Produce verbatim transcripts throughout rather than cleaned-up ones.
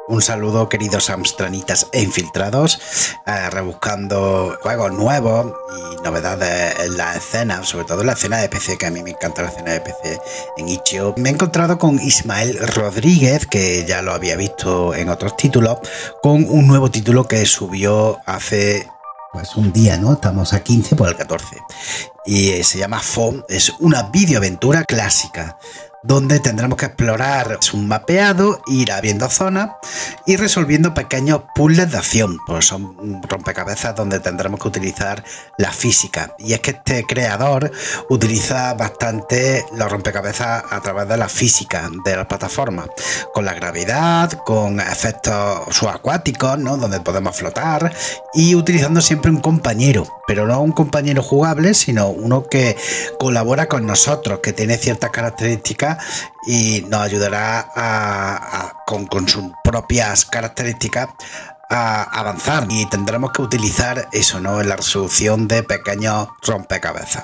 Un saludo, queridos amstranitas e infiltrados, eh, rebuscando juegos nuevos y novedades en la escena, sobre todo en la escena de P C, que a mí me encanta la escena de P C en itch punto i o. Me he encontrado con Ismael Rodríguez, que ya lo había visto en otros títulos, con un nuevo título que subió hace pues un día, ¿no? Estamos a quince por el catorce. Y se llama F O. Es una videoaventura clásica, donde tendremos que explorar un mapeado, ir abriendo zonas y resolviendo pequeños puzzles de acción. Pues son rompecabezas donde tendremos que utilizar la física. Y es que este creador utiliza bastante los rompecabezas a través de la física de las plataformas, con la gravedad, con efectos subacuáticos, ¿no? Donde podemos flotar, y utilizando siempre un compañero, pero no un compañero jugable, sino uno que colabora con nosotros, que tiene ciertas características y nos ayudará a, a, con, con sus propias características a avanzar, y tendremos que utilizar eso, ¿no? En la resolución de pequeños rompecabezas.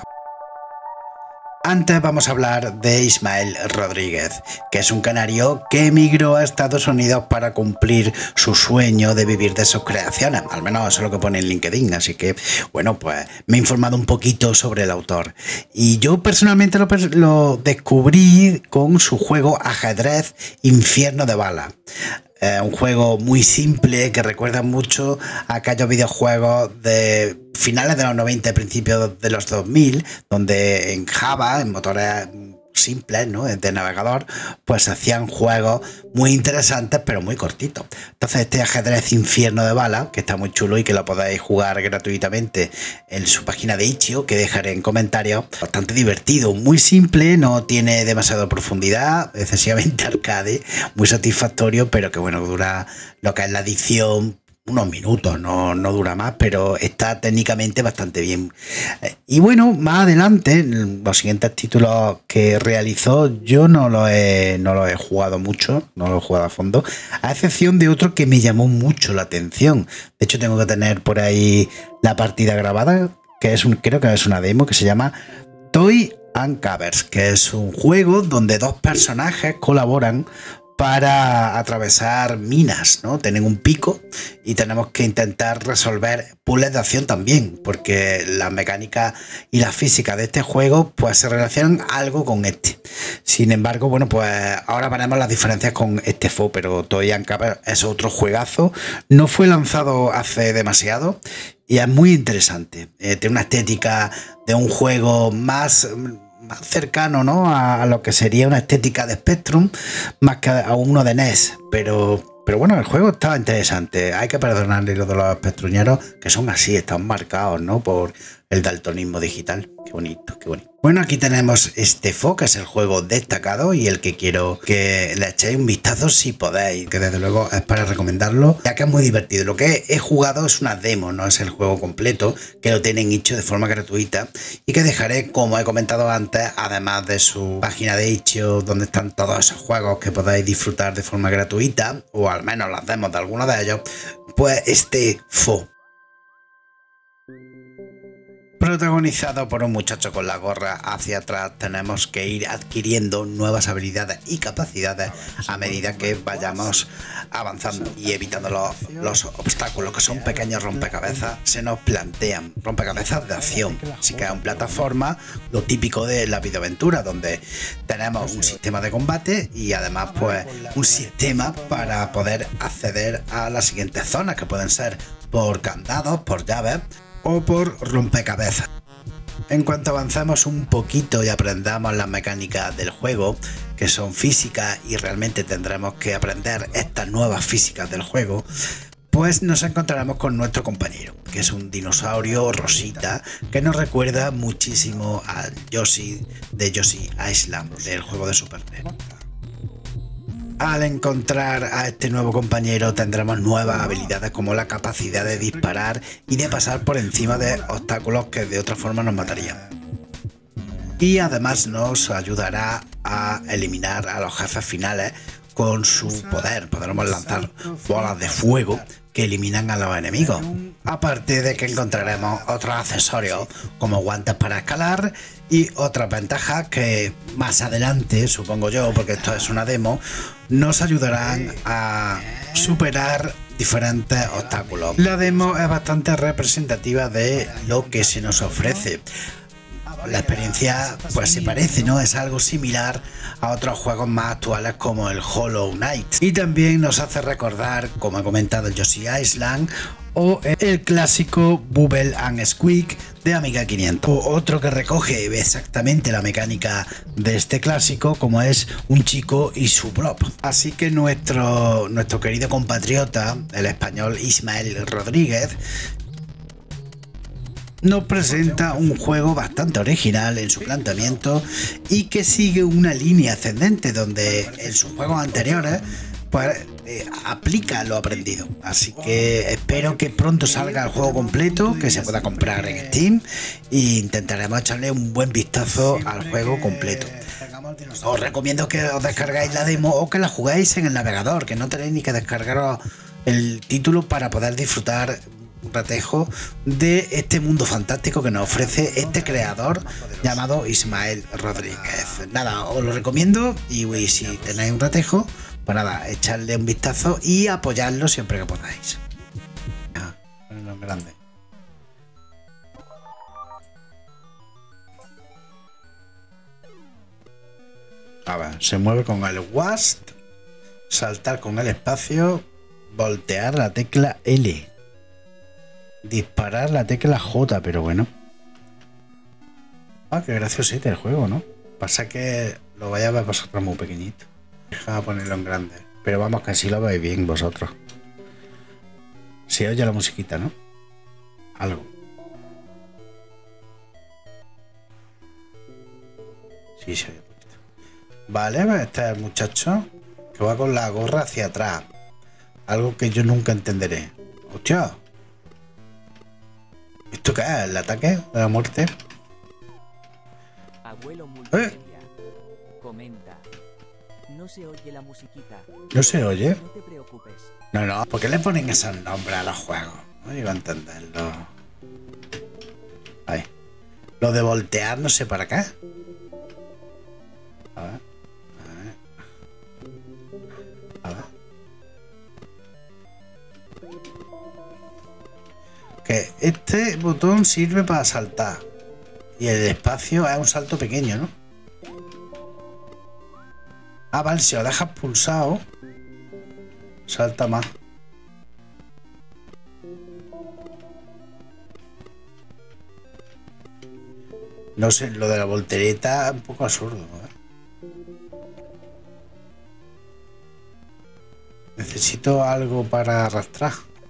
Antes vamos a hablar de Ismael Rodríguez, que es un canario que emigró a Estados Unidos para cumplir su sueño de vivir de sus creaciones. Al menos eso es lo que pone en LinkedIn, así que, bueno, pues me he informado un poquito sobre el autor. Y yo personalmente lo, lo descubrí con su juego Ajedrez Infierno de Bala. Eh, un juego muy simple que recuerda mucho a aquellos videojuegos de finales de los noventa y principios de los dos mil, donde en Java, en motores simples, ¿no?, de navegador, pues se hacían juegos muy interesantes pero muy cortitos. Entonces este Ajedrez Infierno de Bala, que está muy chulo y que lo podéis jugar gratuitamente en su página de itch punto i o, que dejaré en comentarios, bastante divertido, muy simple, no tiene demasiada profundidad, excesivamente arcade, muy satisfactorio, pero que bueno, dura lo que es la edición unos minutos, no, no dura más, pero está técnicamente bastante bien. Y bueno, más adelante, los siguientes títulos que realizó, yo no los he, no los he jugado mucho, no los he jugado a fondo, a excepción de otro que me llamó mucho la atención. De hecho, tengo que tener por ahí la partida grabada, que es un, creo que es una demo, que se llama Toy and Covers, que es un juego donde dos personajes colaboran para atravesar minas, ¿no? Tienen un pico y tenemos que intentar resolver puzzles de acción también, porque la mecánica y la física de este juego pues se relacionan algo con este. Sin embargo, bueno, pues ahora veremos las diferencias con este F O, pero Toy and Covers es otro juegazo. No fue lanzado hace demasiado y es muy interesante. Eh, tiene una estética de un juego más más cercano, ¿no?, a, a lo que sería una estética de Spectrum, más que a uno de N E S, pero, pero bueno, el juego estaba interesante. Hay que perdonarle lo de los espectruñeros, que son así, están marcados, ¿no?, por el daltonismo digital. Qué bonito, qué bonito. Bueno, aquí tenemos este F O, que es el juego destacado y el que quiero que le echéis un vistazo si podéis, que desde luego es para recomendarlo, ya que es muy divertido. Lo que he jugado es una demo, no es el juego completo, que lo tienen hecho de forma gratuita y que dejaré, como he comentado antes, además de su página de itch punto i o, donde están todos esos juegos que podáis disfrutar de forma gratuita, o al menos las demos de algunos de ellos, pues este F O. Protagonizado por un muchacho con la gorra hacia atrás, tenemos que ir adquiriendo nuevas habilidades y capacidades a medida que vayamos avanzando y evitando los, los obstáculos, que son pequeños rompecabezas. Se nos plantean rompecabezas de acción, así que es una plataforma, lo típico de la videoaventura, donde tenemos un sistema de combate y además pues un sistema para poder acceder a las siguientes zonas, que pueden ser por candados, por llaves o por rompecabezas. En cuanto avancemos un poquito y aprendamos las mecánicas del juego, que son físicas, y realmente tendremos que aprender estas nuevas físicas del juego, pues nos encontraremos con nuestro compañero, que es un dinosaurio rosita que nos recuerda muchísimo a Yoshi de Yoshi Island, del juego de Super N E S. Al encontrar a este nuevo compañero tendremos nuevas habilidades, como la capacidad de disparar y de pasar por encima de obstáculos que de otra forma nos matarían. Y además nos ayudará a eliminar a los jefes finales con su poder. Podremos lanzar bolas de fuego que eliminan a los enemigos. Aparte de que encontraremos otros accesorios como guantes para escalar y otras ventajas que más adelante, supongo yo, porque esto es una demo, nos ayudarán a superar diferentes obstáculos. La demo es bastante representativa de lo que se nos ofrece. La experiencia pues se parece, ¿no? Es algo similar a otros juegos más actuales como el Hollow Knight. Y también nos hace recordar, como he comentado, el Yoshi Island o el clásico Bubble and Squeak de Amiga quinientos. O otro que recoge exactamente la mecánica de este clásico, como es un chico y su blob. Así que nuestro, nuestro querido compatriota, el español Ismael Rodríguez, nos presenta un juego bastante original en su planteamiento y que sigue una línea ascendente donde en sus juegos anteriores pues eh, aplica lo aprendido. Así que espero que pronto salga el juego completo, que se pueda comprar en Steam, e intentaremos echarle un buen vistazo al juego completo. Os recomiendo que os descargáis la demo o que la juguéis en el navegador, que no tenéis ni que descargaros el título para poder disfrutar un ratejo de este mundo fantástico que nos ofrece este creador llamado Ismael Rodríguez. Nada, os lo recomiendo y, y si tenéis un ratejo, pues nada, echarle un vistazo y apoyarlo siempre que podáis. Ah, ponlo en grande. A ver, se mueve con el W A S D, saltar con el espacio, voltear la tecla L, disparar la tecla J, pero bueno. Ah, qué graciosito el juego, ¿no? Pasa que lo vaya a ver vosotros muy pequeñito. Deja ponerlo en grande. Pero vamos, que así lo veis bien vosotros. Se oye la musiquita, ¿no? Algo. Sí, se oye un poquito. Vale, pues este es el muchacho que va con la gorra hacia atrás. Algo que yo nunca entenderé. ¡Hostia! ¿Esto qué es? ¿El ataque de la muerte? Abuelo multimedia. ¿Eh? Comenta. No se oye la musiquita. ¿No se oye? No te preocupes. No, no. ¿Por qué le ponen esos nombres a los juegos? No llego a entenderlo. Ahí. Lo de voltear no sé para qué. A ver. A ver. A ver. Que este botón sirve para saltar y el espacio es un salto pequeño, ¿no? Ah, vale, si lo dejas pulsado salta más. No sé, lo de la voltereta es un poco absurdo, ¿eh? Necesito algo para arrastrar.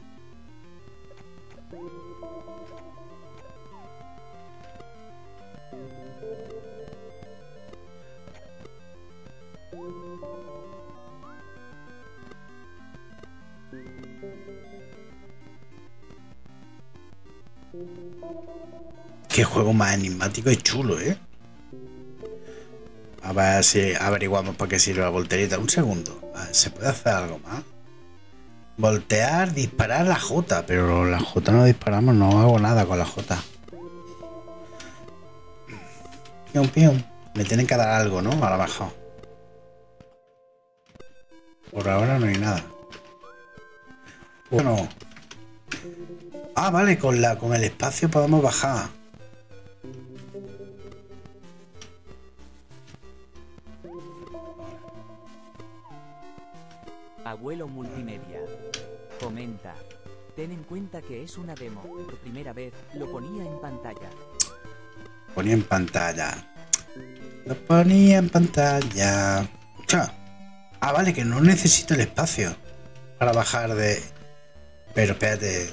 Qué juego más enigmático y chulo, ¿eh? A ver si averiguamos para qué sirve la voltereta. Un segundo. A ver, ¿se puede hacer algo más? Voltear, disparar la J. Pero la J no disparamos, no hago nada con la J. Pium, pium. Me tienen que dar algo, ¿no? A lo mejor. Por ahora no hay nada. Bueno. Ah, vale, con la con el espacio podemos bajar. Abuelo multimedia. Comenta. Ten en cuenta que es una demo. Por primera vez lo ponía en pantalla. Ponía en pantalla. Lo ponía en pantalla. Escucha. Ah, vale, que no necesito el espacio para bajar de... Pero espérate.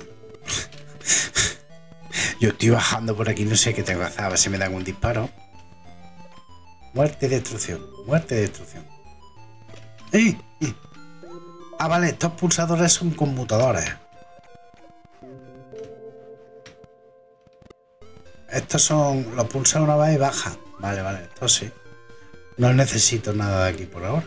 Yo estoy bajando por aquí, no sé qué tengo que hacer. A ver si me dan un disparo. Muerte y destrucción. Muerte y destrucción. ¡Eh! ¡Eh! Ah, vale, estos pulsadores son conmutadores. Estos son... Los pulsa una vez y baja. Vale, vale, esto sí. No necesito nada de aquí por ahora.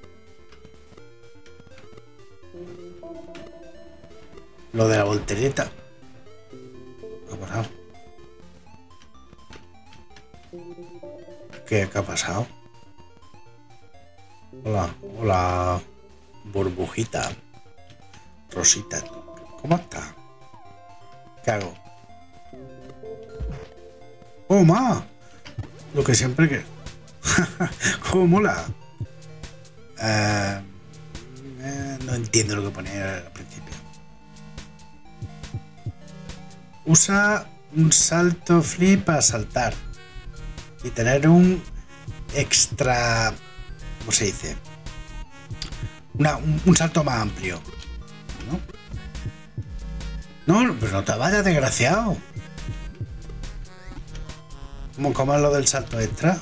Lo de la voltereta. ¿Qué ha pasado? ¿Qué, qué ha pasado? Hola, hola. Burbujita. Rosita, ¿cómo está? ¿Qué hago? ¡Oh, ma! Lo que siempre que... ¡Cómo mola! Uh, eh, no entiendo lo que ponía al principio. Usa un salto flip para saltar y tener un extra... ¿Cómo se dice? Una, un, un salto más amplio. ¿No? No, pero no te vayas, desgraciado. ¿Cómo, cómo es lo del salto extra?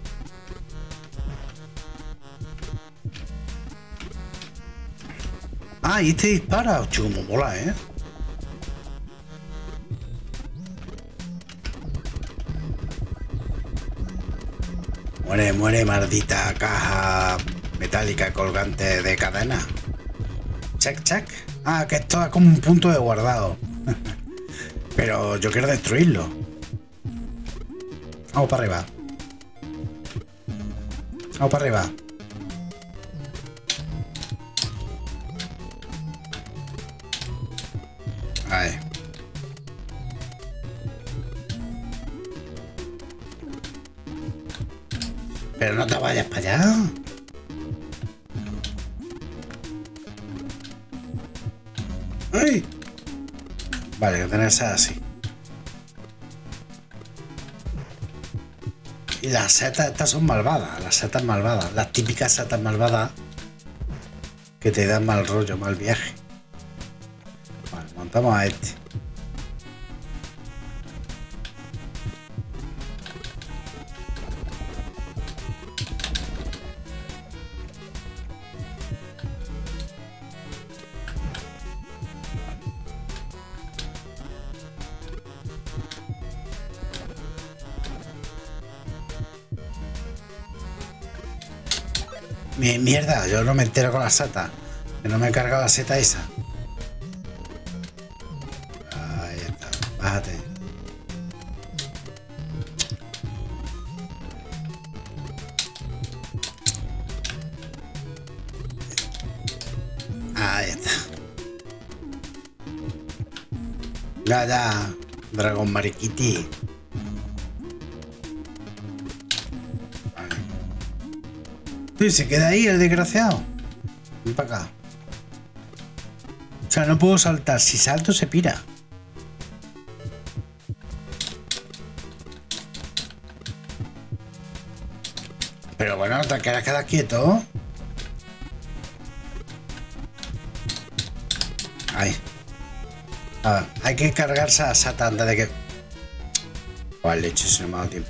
Ah, y este dispara. Ocho, como mola, ¿eh? Muere, muere, maldita caja metálica colgante de cadena. Check, check. Ah, que esto es como un punto de guardado. Pero yo quiero destruirlo. Vamos para arriba. Vamos para arriba. Ahí. Pero no te vayas para allá. ¡Ay! Vale, que tenés así. Y las setas estas son malvadas. Las setas malvadas. Las típicas setas malvadas que te dan mal rollo, mal viaje. Vale, montamos a este. Mierda, yo no me entero con la seta. Que no me he cargado la seta esa. Ahí está, bájate. Ahí está. Ya, ya, Dragón Mariquiti. Sí, se queda ahí el desgraciado. Ven para acá. O sea, no puedo saltar. Si salto se pira. Pero bueno, te quedas quedar quieto. Ahí. A ver, hay que cargarse a Sata antes de que... Vale, leche, se me ha dado tiempo.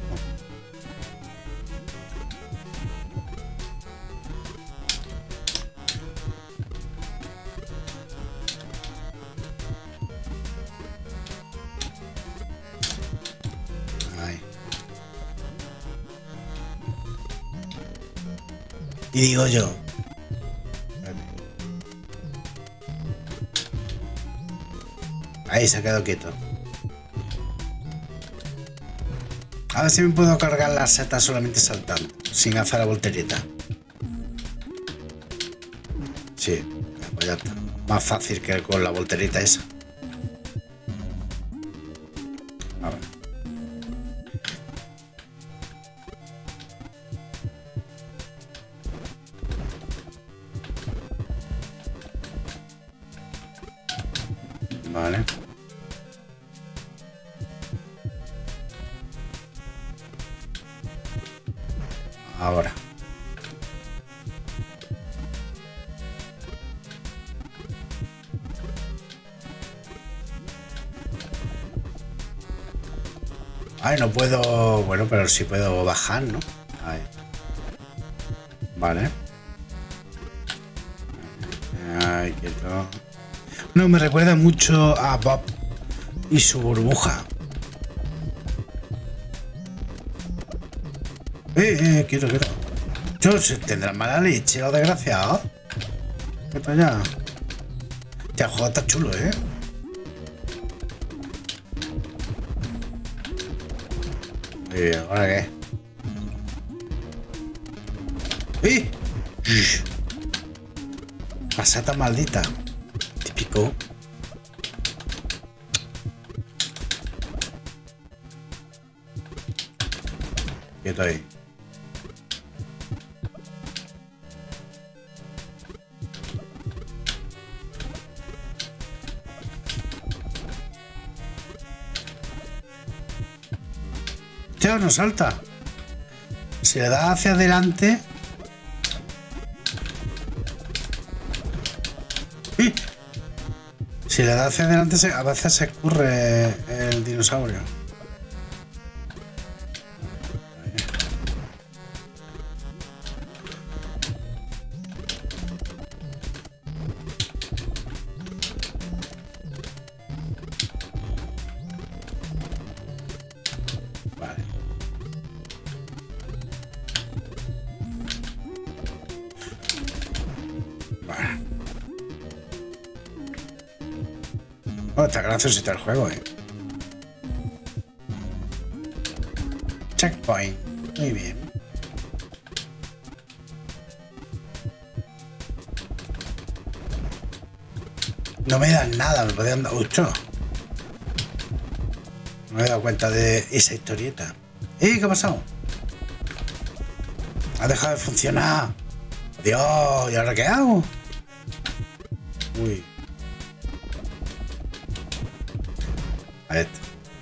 Y digo yo, ahí se ha quedado quieto. A ver si me puedo cargar la seta solamente saltando, sin hacer la voltereta. Sí, pues ya está. Más fácil que con la voltereta esa. A ver. Vale. Ahora. Ay, no puedo... Bueno, pero sí puedo bajar, ¿no? Ahí. Vale. Ay, quieto. No, me recuerda mucho a Bob y su burbuja. Eh, eh, quiero, quiero. Yo, tendrán mala leche, los desgraciados. ¿Qué para allá? Ya, el juego está chulo, ¿eh? Muy bien, ¿ahora qué? ¡Eh! La seta maldita. Pico. Quieto ahí. Hostia, no salta. Si le das hacia adelante... ¡Sí! Si le das hacia adelante, se, a veces se escurre el dinosaurio. Vale. Vale. Oh, está graciosito el juego, eh. Checkpoint. Muy bien. No me dan nada, me podían dar... ¡Ostras! No me he dado cuenta de esa historieta. ¡Eh! ¿Qué ha pasado? Ha dejado de funcionar. Dios, ¿y ahora qué hago? Uy. A esto.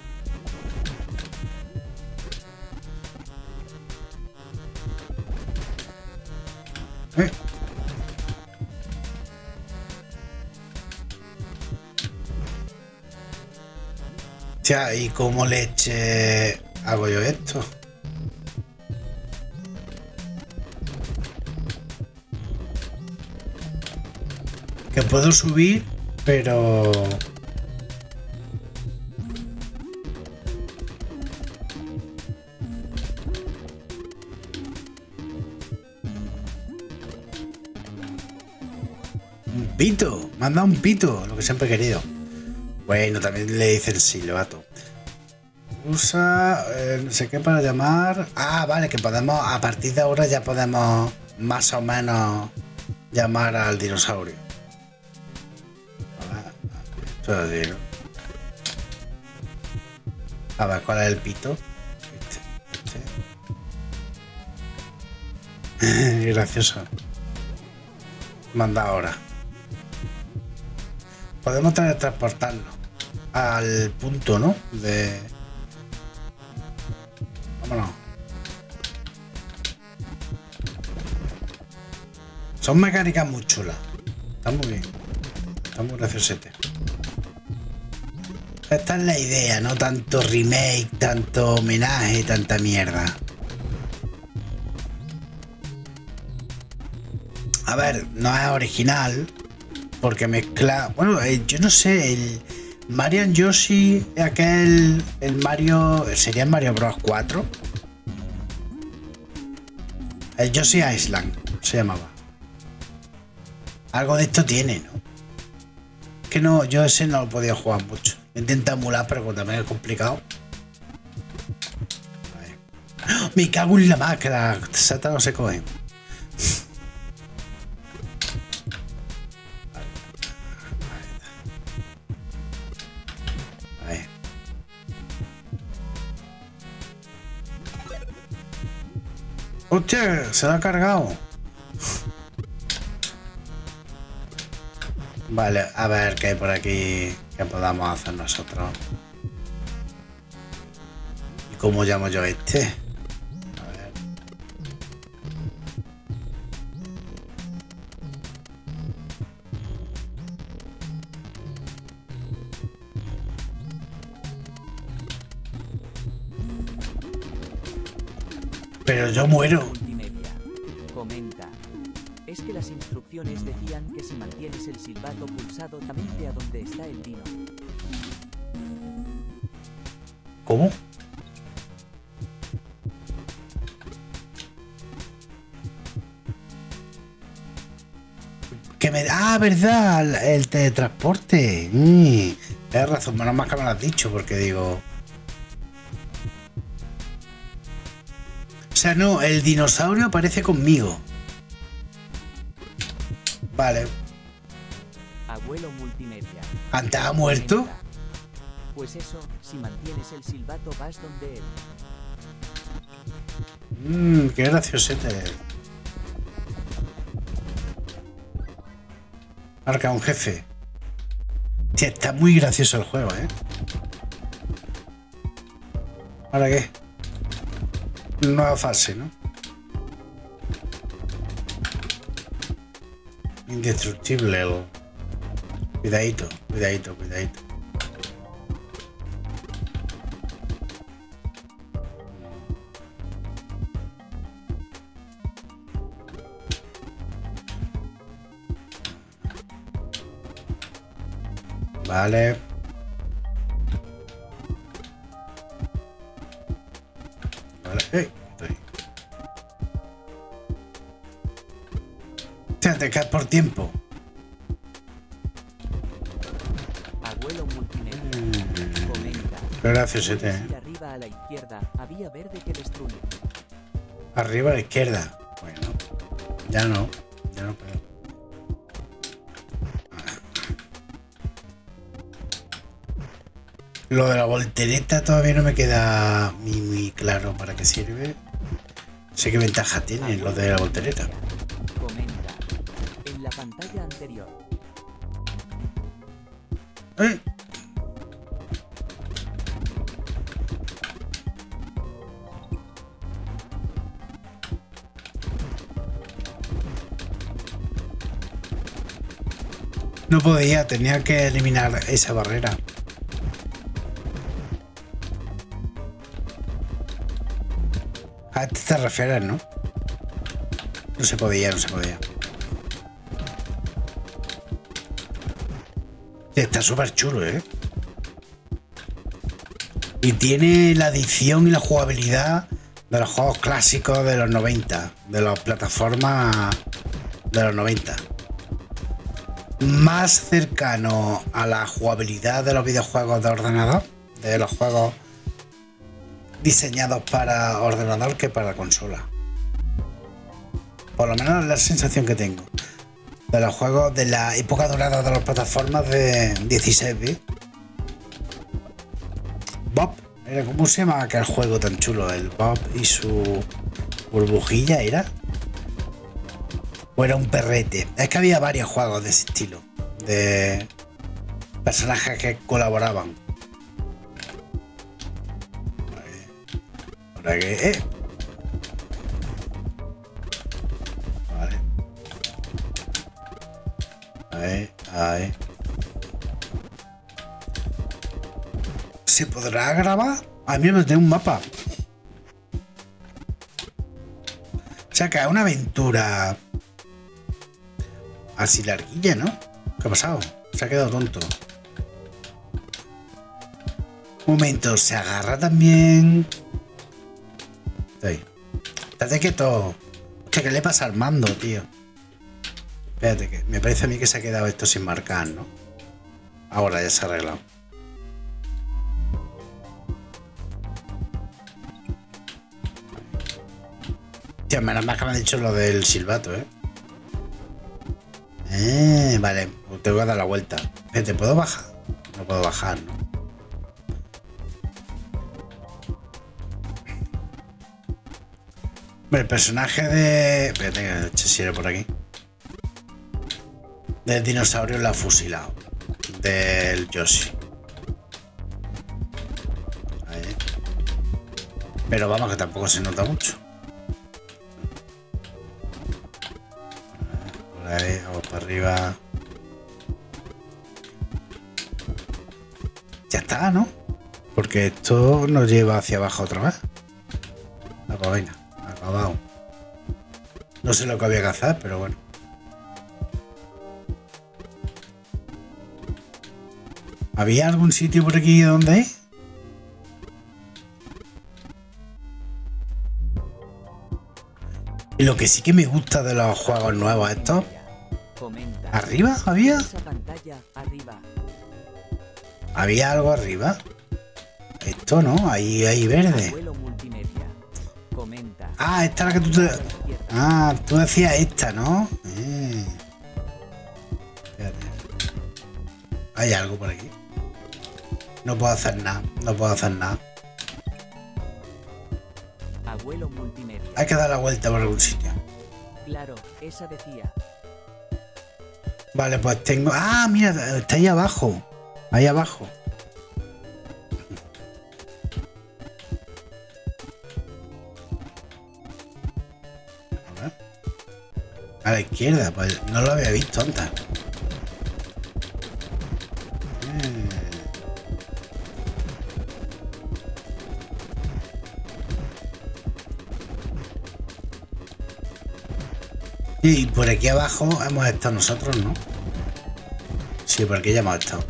¿Eh? Tía, ¿y cómo leche hago yo esto? Que puedo subir, pero... Un pito, me han dado un pito, lo que siempre he querido. Bueno, también le dicen silbato. Usa eh, no sé qué para llamar. Ah, vale, que podemos, a partir de ahora ya podemos más o menos llamar al dinosaurio. Esto es decir, a ver, ¿cuál es el pito? Este, este. Gracioso. Manda ahora. Podemos teletransportarnos al punto, ¿no? De... Vámonos. Son mecánicas muy chulas. Está muy bien. Está muy graciosete. Esta es la idea, no tanto remake, tanto homenaje, tanta mierda. A ver, no es original. Porque mezcla... Bueno, eh, yo no sé, el Mario and Yoshi, aquel... El Mario... ¿Sería el Mario Bros. cuatro? El Yoshi Island se llamaba. Algo de esto tiene, ¿no? Que no, yo ese no lo podía jugar mucho. Intenta emular, pero también es complicado. A ver. ¡Oh! Me cago en la máquina, sata no se coge. ¡Hostia! Se lo ha cargado. Vale, a ver qué hay por aquí que podamos hacer nosotros. ¿Y cómo llamo yo a este? A ver. Pero yo muero. Multimedia. Comenta. Es que las instrucciones decían que si mantienes el silbato pulsado también a donde está el dino. ¿Cómo? Que me... Ah, verdad, el teletransporte. Mm, tienes razón, menos mal que me lo has dicho, porque digo... O sea, no, el dinosaurio aparece conmigo. Vale. Abuelo multimedia. ¿Antes ha muerto? Comenta. Pues eso, si mantienes el silbato vas donde él. Mmm, qué graciosete. Marca un jefe. Tío, está muy gracioso el juego, ¿eh? ¿Ahora qué? Nueva fase, ¿no? Indestructible. El... Cuidadito, cuidadito, cuidadito. Vale. Vale. ¡Ey! Estoy. O sea, te caes por tiempo. Abuelo multimedia. Mm. Comenta. Qué gracioso este, ¿eh? Arriba a la izquierda había verde que destruye. Arriba a la izquierda. Bueno, ya no. Ya no puedo. Lo de la voltereta todavía no me queda muy, muy claro para qué sirve. Sé qué ventaja tiene lo de la voltereta. Comenta. En la pantalla anterior. ¿Eh? No podía, tenía que eliminar esa barrera. A este te refieres, ¿no? No se podía, no se podía. Está súper chulo, ¿eh? Y tiene la adición y la jugabilidad de los juegos clásicos de los noventa, de las plataformas de los noventa. Más cercano a la jugabilidad de los videojuegos de ordenador, de los juegos diseñados para ordenador que para consola. Por lo menos es la sensación que tengo de los juegos de la época dorada de las plataformas de dieciséis bits. Bob, era ¿cómo se llama aquel juego tan chulo? El Bob y su burbujilla, ¿era? O era un perrete. Es que había varios juegos de ese estilo, de personajes que colaboraban. Ahora que... Eh. Vale. Ahí, ahí. ¿Se podrá grabar? A mí me tengo un mapa. O sea que es una aventura así larguilla, ¿no? ¿Qué ha pasado? Se ha quedado tonto. Un momento, se agarra también. Estoy. Espérate quieto. Hostia, ¿qué le pasa al mando, tío? Espérate, que me parece a mí que se ha quedado esto sin marcar, ¿no? Ahora ya se ha arreglado. Tío, menos mal que me han dicho lo del silbato, ¿eh? Eh, vale, tengo que dar la vuelta. ¿Te puedo bajar? No puedo bajar, ¿no? El personaje de... Espérate que el chesire por aquí. Del dinosaurio la ha fusilado. Del Yoshi. Ahí. Pero vamos, que tampoco se nota mucho. Por ahí, vamos para arriba. Ya está, ¿no? Porque esto nos lleva hacia abajo otra vez. Ah, pues venga. Acabado. No sé lo que había que hacer, pero bueno. ¿Había algún sitio por aquí donde ir? Y lo que sí que me gusta de los juegos nuevos estos. ¿Arriba había? ¿Había algo arriba? Esto no, ahí hay verde. Ah, esta es la que tú te... Ah, tú decías esta, ¿no? Eh. Espérate. Hay algo por aquí. No puedo hacer nada. No puedo hacer nada. Abuelo multimedia. Hay que dar la vuelta por algún sitio. Claro, esa decía. Vale, pues tengo... Ah, mira, está ahí abajo. Ahí abajo. A ver. A la izquierda, pues no lo había visto antes. Y por aquí abajo hemos estado nosotros, ¿no? Sí, por aquí ya hemos estado.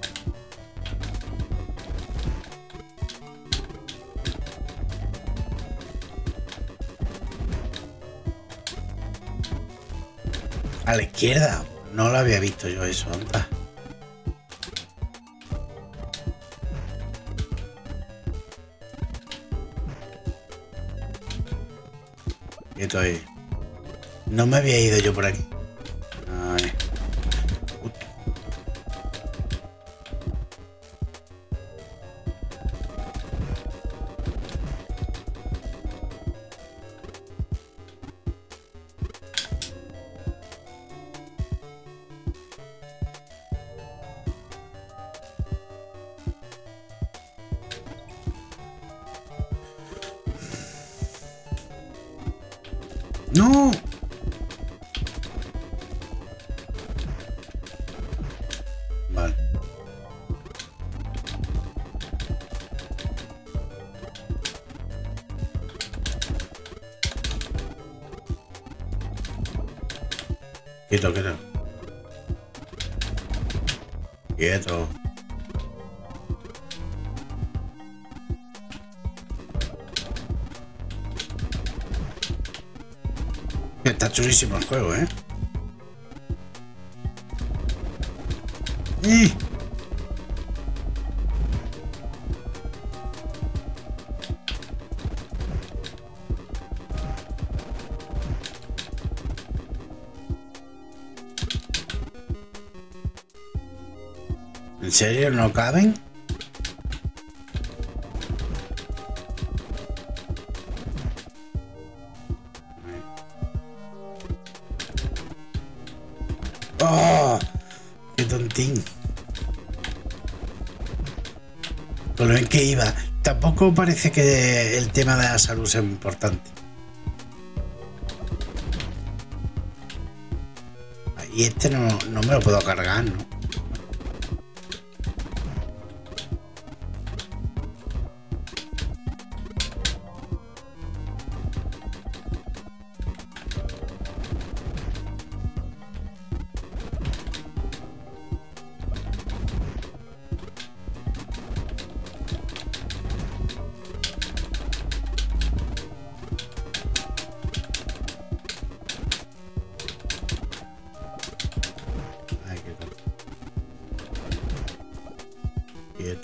A la izquierda. No lo había visto yo eso antes. Y estoy... No me había ido yo por aquí. Vale. ¡No! Vale. Quieto, quieto. Quieto. Está chulísimo el juego, ¿eh? ¡Y! ¿En serio no caben? ¡Oh! ¡Qué tontín! Con lo bien que iba. Tampoco parece que el tema de la salud sea muy importante. Y este no, no me lo puedo cargar, ¿no? Quieto.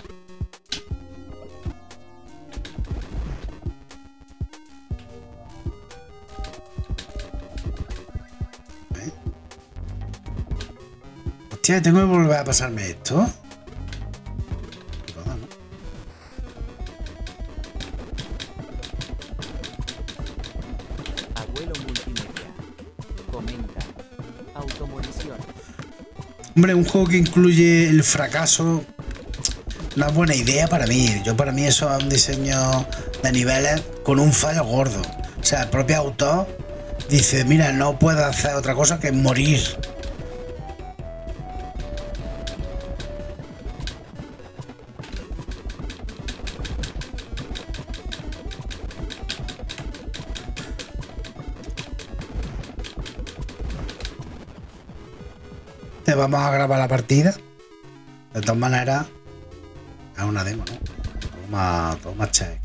¿Eh? Hostia, tengo que volver a pasarme esto. ¿no? Abuelo multimedia. Comenta. Automunición. Hombre, un juego que incluye el fracaso. Una buena idea para mí. Yo para mí eso es un diseño de niveles con un fallo gordo. O sea, el propio autor dice, mira, no puedo hacer otra cosa que morir. Te vamos a grabar la partida. De todas maneras, es una demo, ¿no? Toma, toma check.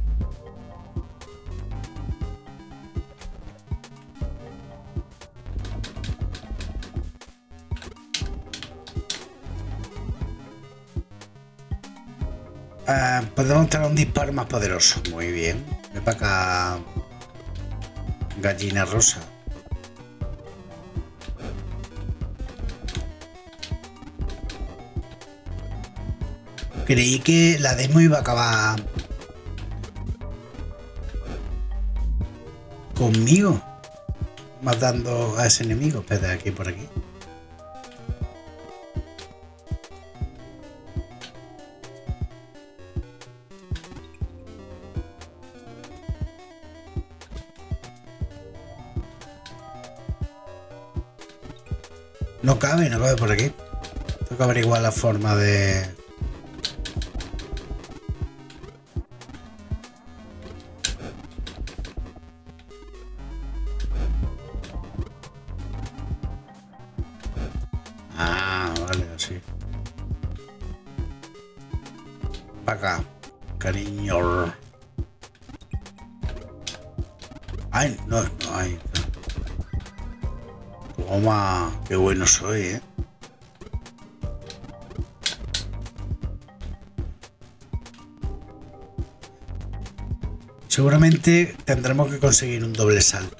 Eh, podemos tener un disparo más poderoso. Muy bien. Ven para acá, gallina rosa. Creí que la demo iba a acabar conmigo, matando a ese enemigo. Espera, aquí por aquí. No cabe, no cabe por aquí. Tengo que averiguar la forma de... Ah, vale, así. Para acá, cariño. Ay, no, no, ay. Toma, qué bueno soy, ¿eh? Seguramente tendremos que conseguir un doble salto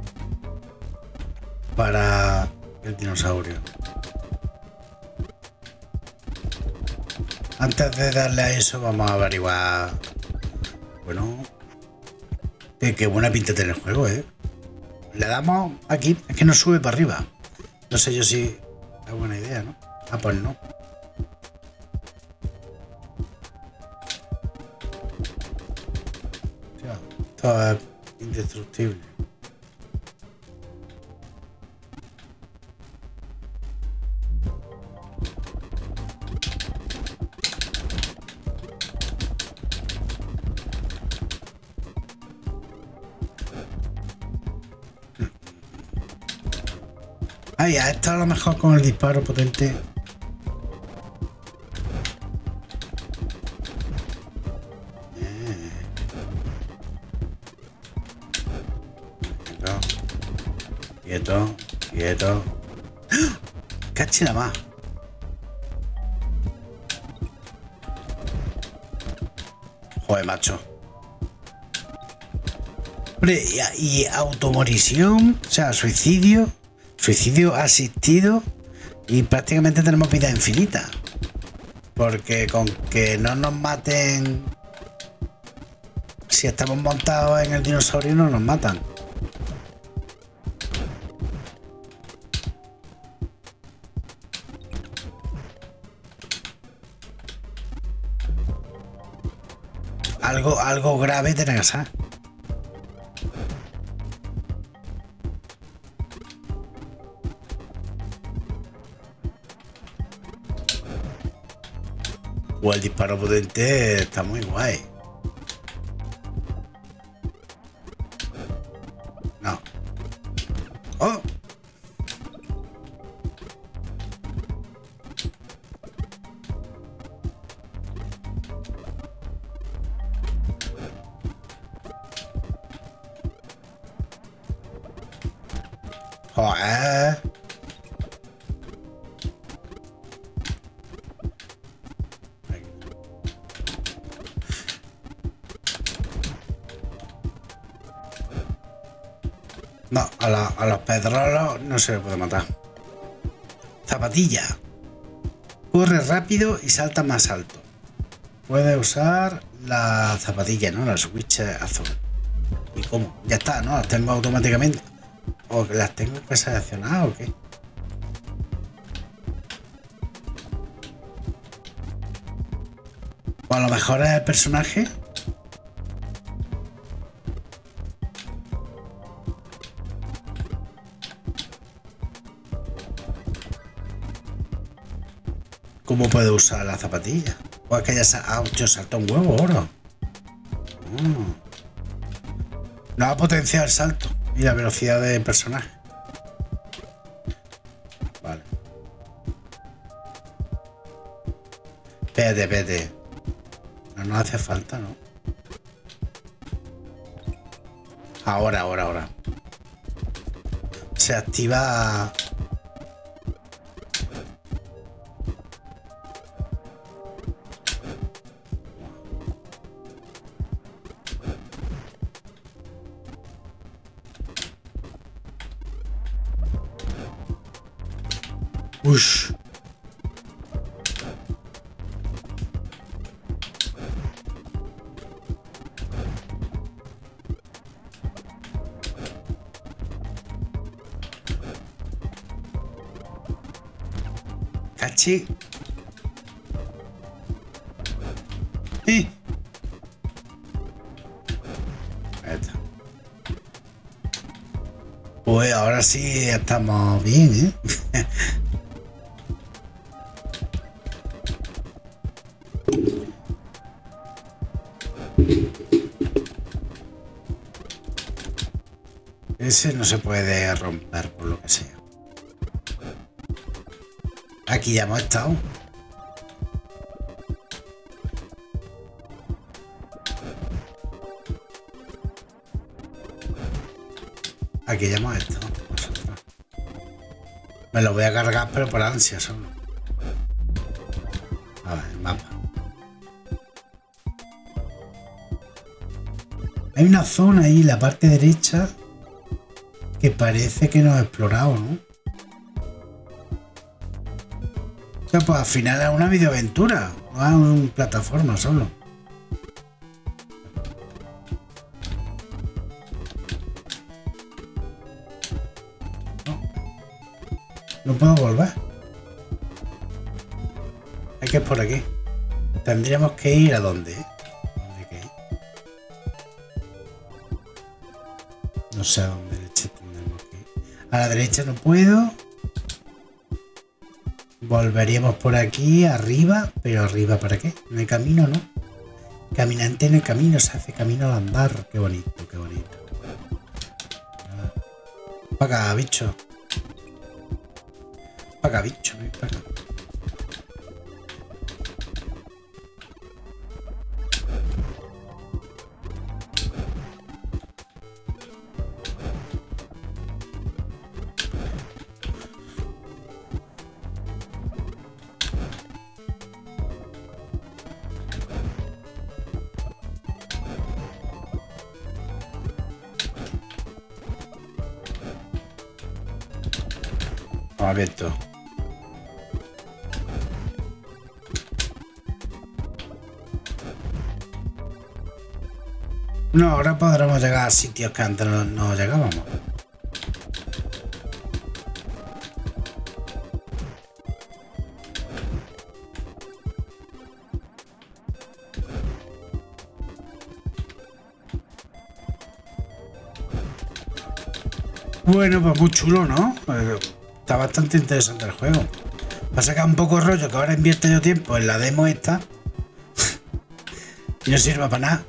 para el dinosaurio. Antes de darle a eso vamos a averiguar... Bueno... Qué, qué buena pinta tiene el juego, ¿eh? Le damos aquí, es que no sube para arriba. No sé yo si es buena idea, ¿no? Ah, pues no. Esto es indestructible. Ay, a esto a lo mejor con el disparo potente. Quieto, quieto. ¡Ah! ¡Cachina más! Joder, macho. Hombre, y, y automorición, o sea, suicidio, suicidio asistido y prácticamente tenemos vida infinita. Porque con que no nos maten, si estamos montados en el dinosaurio no nos matan. Algo, algo grave tiene que ser. O el disparo potente está muy guay. No. ¡Oh! Joder. No, a, la, a los pedrolos no se le puede matar. Zapatilla. Corre rápido y salta más alto. Puede usar la zapatilla, ¿no? La switch azul. ¿Y cómo? Ya está, ¿no? Las tengo automáticamente. ¿O que las tengo que seleccionar o qué? O a lo mejor es el personaje. ¿Cómo puede usar la zapatilla? O es que ya sa ah, yo salta un huevo ahora. Mm. No va a potenciar el salto y la velocidad del personaje. Vale. Espérate, espérate. No nos hace falta, ¿no? Ahora, ahora, ahora. Se activa... Ush. Cachi. ¡Eh! Ahí está. Pues ahora sí estamos bien, ¿eh? Ese no se puede romper por lo que sea. Aquí ya hemos estado. Aquí ya hemos estado nosotros. Me lo voy a cargar, pero por ansia solo. A ver, el mapa. Hay una zona ahí, la parte derecha, que parece que no he explorado, ¿no? O sea, pues al final es una videoaventura, no es una plataforma solo. No puedo volver. Hay que ir por aquí. Tendríamos que ir a dónde. ¿Dónde que ir? No sé a dónde derecha tendremos que ir. A la derecha no puedo. Volveríamos por aquí arriba. Pero arriba ¿para qué? No hay camino, ¿no? Caminante en el camino. Se hace camino al andar. Qué bonito, qué bonito. Para acá, bicho. Para acá, bicho, ven para acá. Vamos abierto. No, ahora podremos llegar a sitios que antes no, no llegábamos. Bueno, pues muy chulo, ¿no? Está bastante interesante el juego. Pasa que es un poco rollo que ahora invierto yo tiempo en la demo esta y no sirva para nada.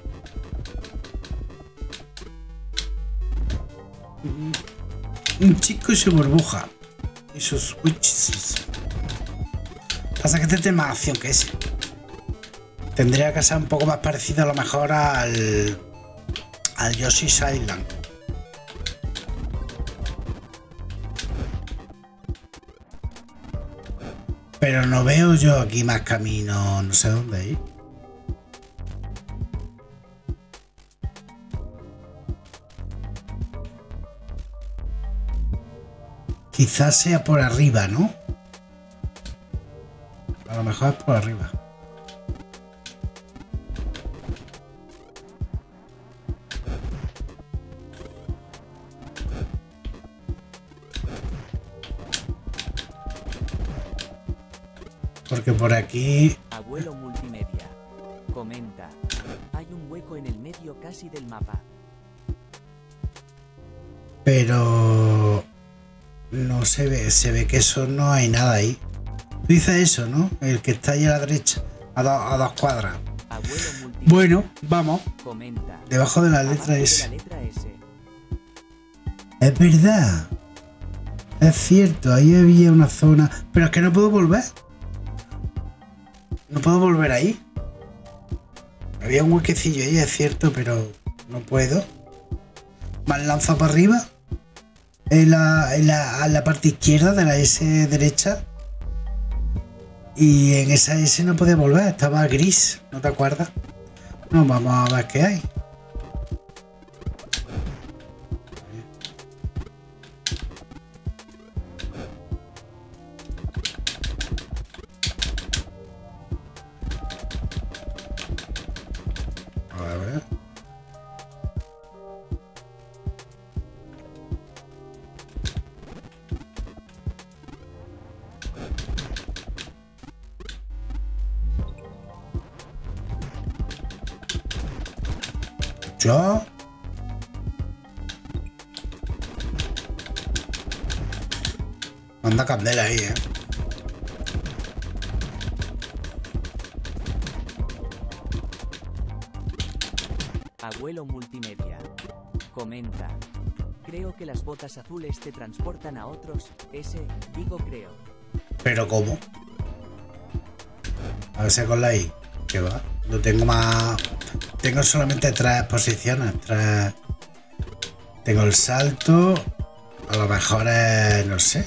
Un chico y su burbuja y sus witches. Pasa que este tiene más acción que ese. Tendría que ser un poco más parecido a lo mejor al al Yoshi's Island. Pero no veo yo aquí más camino, no sé dónde ir. Quizás sea por arriba, ¿no? A lo mejor es por arriba. Porque por aquí... Abuelo Multimedia comenta: hay un hueco en el medio casi del mapa. Pero... no se ve, se ve que eso no hay nada ahí. Tú dices eso, ¿no? El que está ahí a la derecha, a, do, a dos cuadras. Bueno, vamos. Comenta, debajo de la letra S. De la letra S. Es verdad. Es cierto, ahí había una zona. Pero es que no puedo volver. No puedo volver ahí. Había un huequecillo ahí, es cierto, pero no puedo. Me han lanzado para arriba. En la, en, la, en la parte izquierda de la S derecha. Y en esa S no podía volver, estaba gris, ¿no te acuerdas? No, vamos a ver qué hay. A ver. ¿Yo? Manda candela ahí, eh. Abuelo Multimedia comenta: creo que las botas azules te transportan a otros. Ese, digo creo. ¿Pero cómo? A ver si con la I. ¿Qué va? No tengo más... Tengo solamente tres posiciones. Tres... Tengo el salto. A lo mejor es... no sé.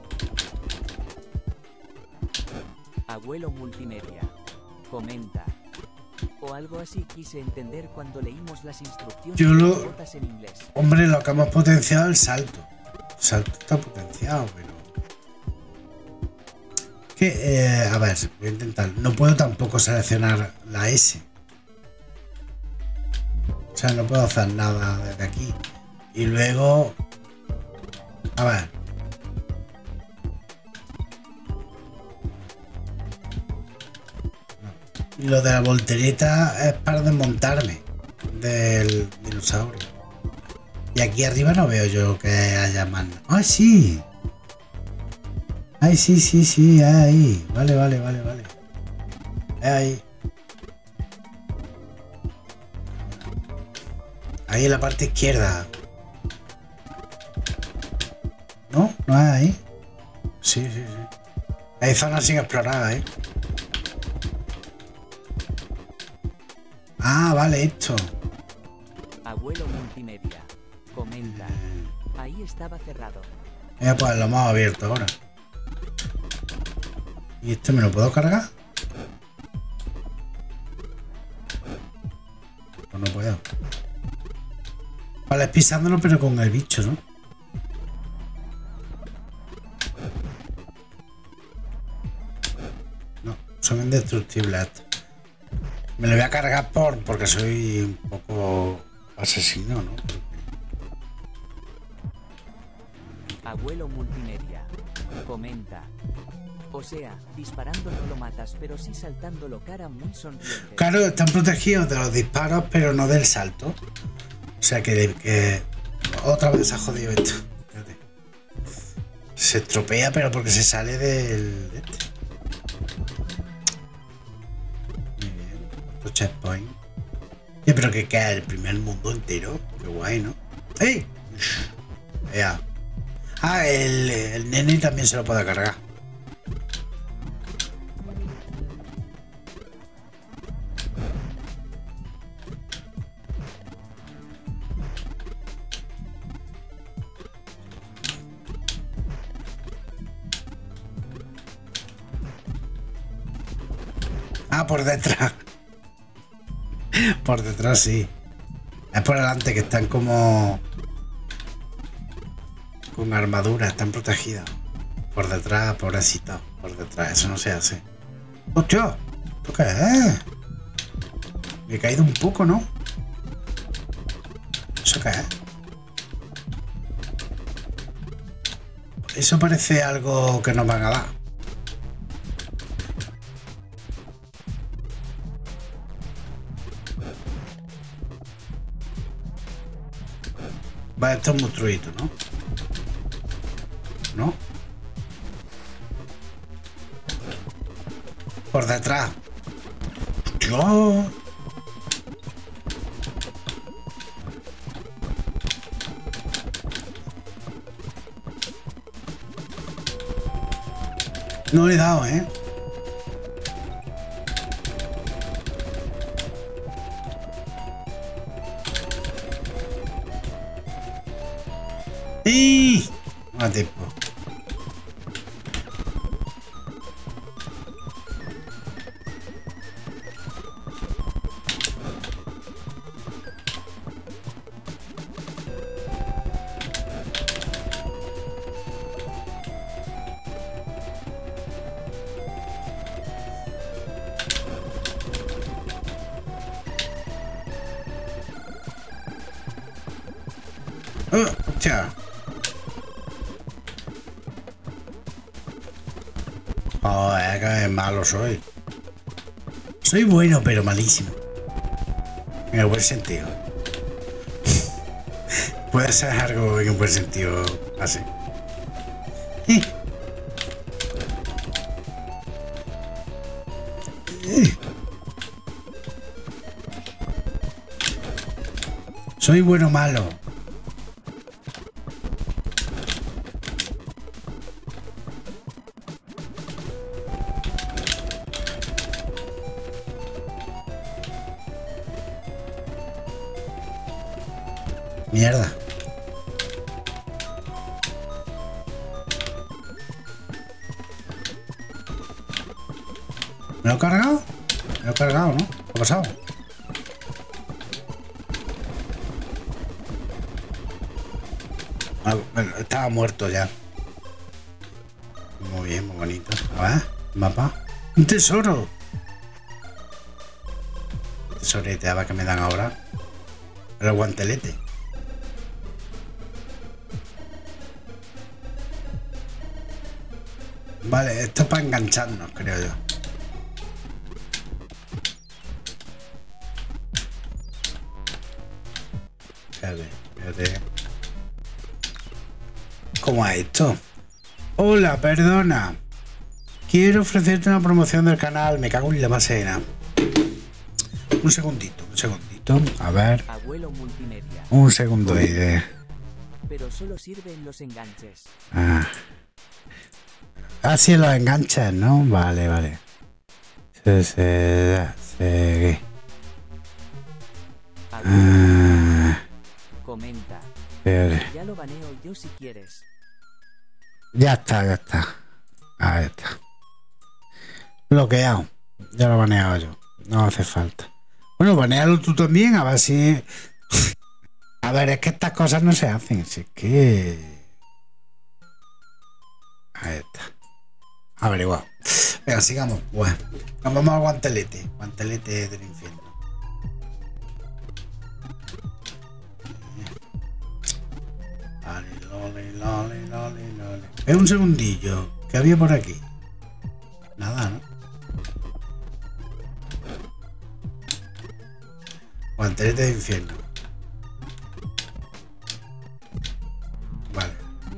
Abuelo Multimedia comenta: o algo así quise entender cuando leímos las instrucciones Yo lo... de botas en inglés. Hombre, lo que hemos potenciado es el salto. El salto está potenciado, pero... Que, eh, a ver, voy a intentar. No puedo tampoco seleccionar la S. O sea, no puedo hacer nada desde aquí. Y luego... A ver. Y lo de la voltereta es para desmontarme del dinosaurio. Y aquí arriba no veo yo que haya más. ¡Ah, sí! ¡Ay, sí, sí, sí! ¡Ahí! Vale, vale, vale, vale. Ahí. Ahí en la parte izquierda. ¿No? ¿No es ahí? Sí, sí, sí. Hay zonas sin explorar, ¿eh? Ah, vale, esto. Abuelo Multimedia comenta: ahí estaba cerrado. Eh, pues lo hemos abierto ahora. ¿Y esto me lo puedo cargar? Pues no puedo. Vale, es pisándolo pero con el bicho, ¿no? No, son indestructibles estos. Me lo voy a cargar por porque soy un poco asesino, ¿no? Abuelo Multimedia comenta: o sea, disparando no lo matas, pero sí saltándolo, cara muy sonriente. Claro, están protegidos de los disparos, pero no del salto. O sea que, que otra vez se ha jodido esto. Fíjate. Se estropea, pero porque se sale del... De este. Muy bien. Otro checkpoint. Sí, pero que queda el primer mundo entero. Qué guay, ¿no? ¡Ey! Ya. Ah, el, el nene también se lo puede cargar. Ah, por detrás. Por detrás sí. Es por delante que están como... con armadura, están protegidas. Por detrás, pobrecito. Por detrás, eso no se hace. ¡Hostia! ¿Esto qué es? Me he caído un poco, ¿no? ¿Eso qué es? Eso parece algo que nos van a dar. Vale, esto es monstruito, ¿no? ¿No? Por detrás. ¡Hostia! No le he dado, ¿eh? ¡Y! No da tiempo. ¡Oh! ¡Hostia! Oh, es que malo soy. Soy bueno, pero malísimo. En el buen sentido. Puede ser algo en un buen sentido así. ¡Eh! ¡Eh! Soy bueno o malo. Mierda. ¿Me lo he cargado? Me lo he cargado, ¿no? ¿Qué ha pasado? Ah, bueno, estaba muerto ya. Muy bien, muy bonito. A ver, mapa. ¡Un tesoro! Tesorete, a ver qué me dan ahora. El guantelete. Vale, esto es para engancharnos, creo yo. Espérate, espérate. ¿Cómo es esto? Hola, perdona. Quiero ofrecerte una promoción del canal. Me cago en la macena. Un segundito, un segundito. A ver. Abuelo multimedia. Un segundo ahí de... Pero solo sirve en los enganches. Ah. Ah, sí, los enganches, ¿no? Vale, vale. Se, se, se... Ah. Comenta. Vale. Ya lo baneo yo si quieres. Ya está, ya está. Ahí está. Bloqueado. Ya lo he baneado yo. No hace falta. Bueno, banealo tú también, a ver si... A ver, es que estas cosas no se hacen. Así que... Ahí está. Averiguado. Venga, sigamos. Bueno, nos vamos al guantelete. Guantelete del infierno. Loli, loli, loli, loli. Es un segundillo. ¿Qué había por aquí? Nada, ¿no? Guantelete de infierno. Vale.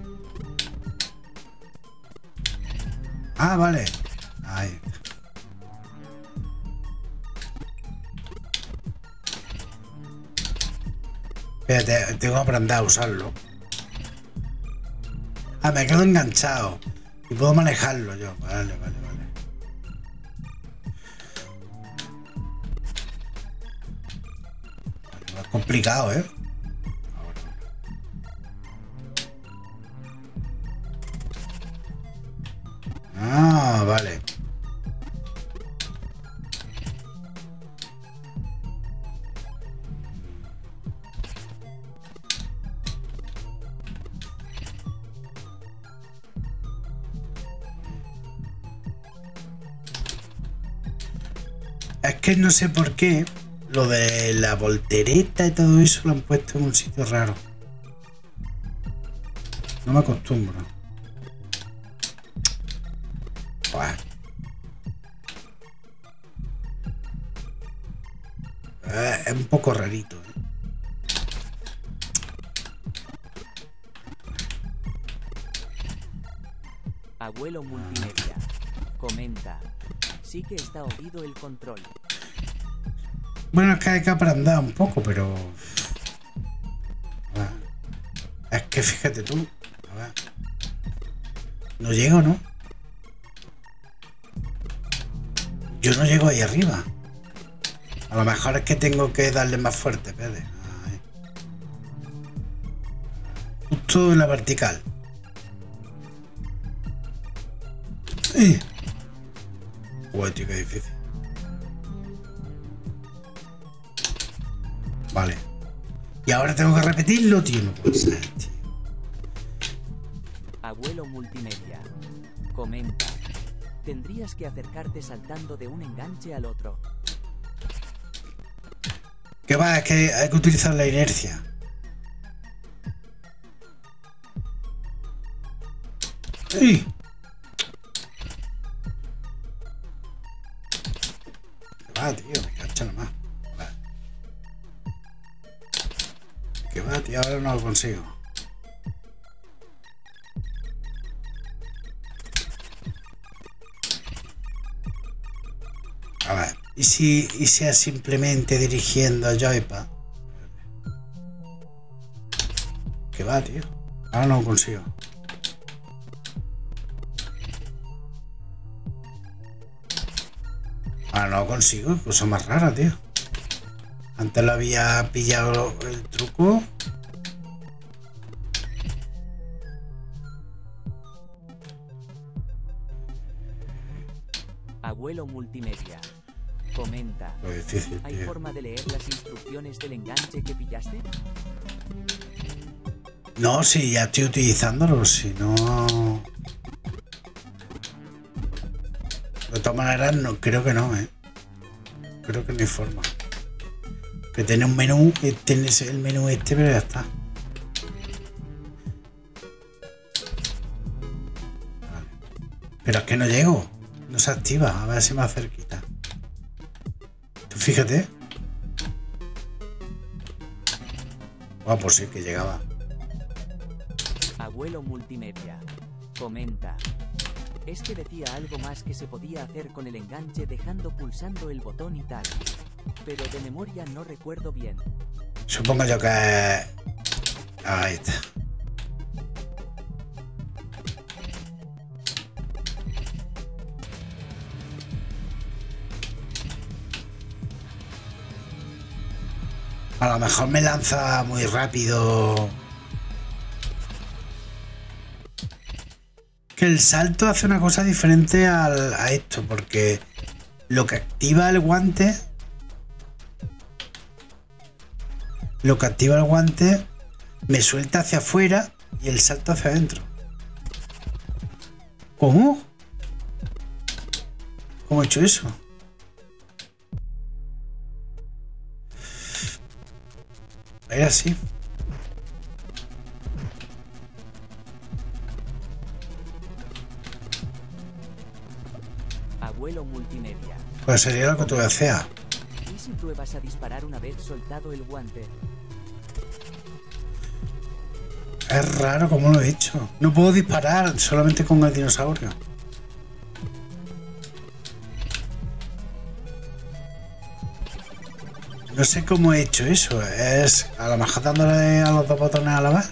Ah, vale. Ahí. Espérate, tengo que aprender a usarlo. Ah, me quedo enganchado. Y puedo manejarlo yo. Vale, vale, vale. Es complicado, ¿eh? Ah, vale. Es que no sé por qué lo de la voltereta y todo eso lo han puesto en un sitio raro. No me acostumbro. Buah. Eh, es un poco rarito, ¿eh? Abuelo multimedia. Comenta. Sí que está oído el control. Bueno, es que hay que aprender un poco, pero... A ver. Es que fíjate tú. A ver. No llego, ¿no? Yo no llego ahí arriba. A lo mejor es que tengo que darle más fuerte, espérate. Ahí. Justo en la vertical. ¡Eh! Uy, tío, qué difícil. Vale. Y ahora tengo que repetirlo, tío. No puede ser, tío. Abuelo multimedia. Comenta. Tendrías que acercarte saltando de un enganche al otro. ¿Qué va? Es que hay que utilizar la inercia. ¡Sí! ¿Qué va, tío? Me cacha nomás. Va. ¿Qué va? Ah, tío, ahora no lo consigo. A ver, ¿y si, y si es simplemente dirigiendo a Joypad? ¿Qué va, tío? Ahora no lo consigo. Ahora no lo consigo, cosa más rara, tío. Antes lo había pillado el truco. Abuelo Multimedia comenta. Lo difícil, ¿Hay tío. forma de leer las instrucciones del enganche que pillaste? No, sí, ya estoy utilizándolo, si no... De todas maneras, no, creo que no, ¿eh? Creo que no hay forma. Que tiene un menú, que tienes el menú este, pero ya está. Vale. Pero es que no llego. No se activa. A ver si más cerquita. Tú fíjate. Ah, pues sí, que llegaba. Abuelo Multimedia comenta. Es que decía algo más que se podía hacer con el enganche dejando pulsando el botón y tal. Pero de memoria no recuerdo bien. Supongo yo que... Ahí está. A lo mejor me lanza muy rápido. Que el salto hace una cosa diferente al, a esto, porque lo que activa el guante... Lo que activa el guante me suelta hacia afuera y el salto hacia adentro. ¿Cómo? ¿Cómo he hecho eso? Era así. Abuelo Multimedia. Pues sería lo que tú decías. ¿Y si pruebas a disparar una vez soltado el guante? Es raro cómo lo he hecho. No puedo disparar solamente con el dinosaurio. No sé cómo he hecho eso. Es a lo mejor dándole a los dos botones a la vez.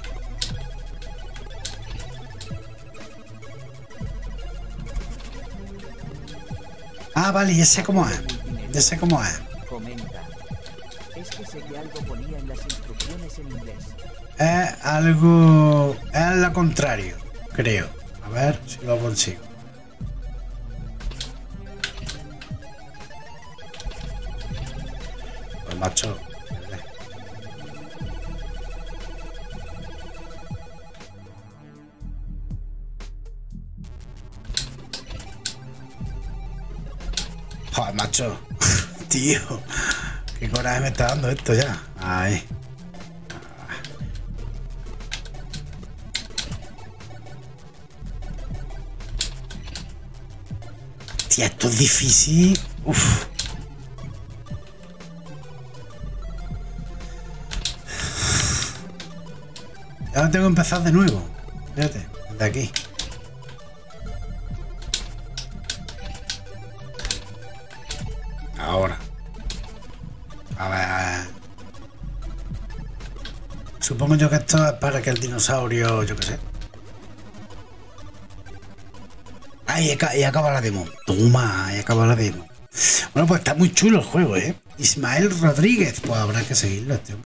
Ah, vale, ya sé cómo es. Ya sé cómo es. Comenta. Es que sé que algo ponía en las instrucciones en inglés. Es algo... Es lo contrario, creo. A ver si lo consigo. Pues macho... Joder, macho. Tío. Qué coraje me está dando esto ya. Ahí. Tía, esto es difícil. Uf. Ahora tengo que empezar de nuevo. Fíjate, de aquí. Ahora. A ver, a ver. Supongo yo que esto es para que el dinosaurio, yo qué sé. Ahí acaba la demo. Toma, ahí acaba la demo. Bueno, pues está muy chulo el juego, ¿eh? Ismael Rodríguez. Pues habrá que seguirlo, este hombre.